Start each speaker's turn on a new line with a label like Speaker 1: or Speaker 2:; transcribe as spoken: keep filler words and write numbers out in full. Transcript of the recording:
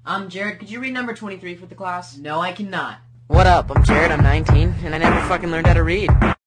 Speaker 1: Um, Jared, could you read number twenty-three for the class?
Speaker 2: No, I cannot.
Speaker 3: What up? I'm Jared, I'm nineteen, and I never fucking learned how to read.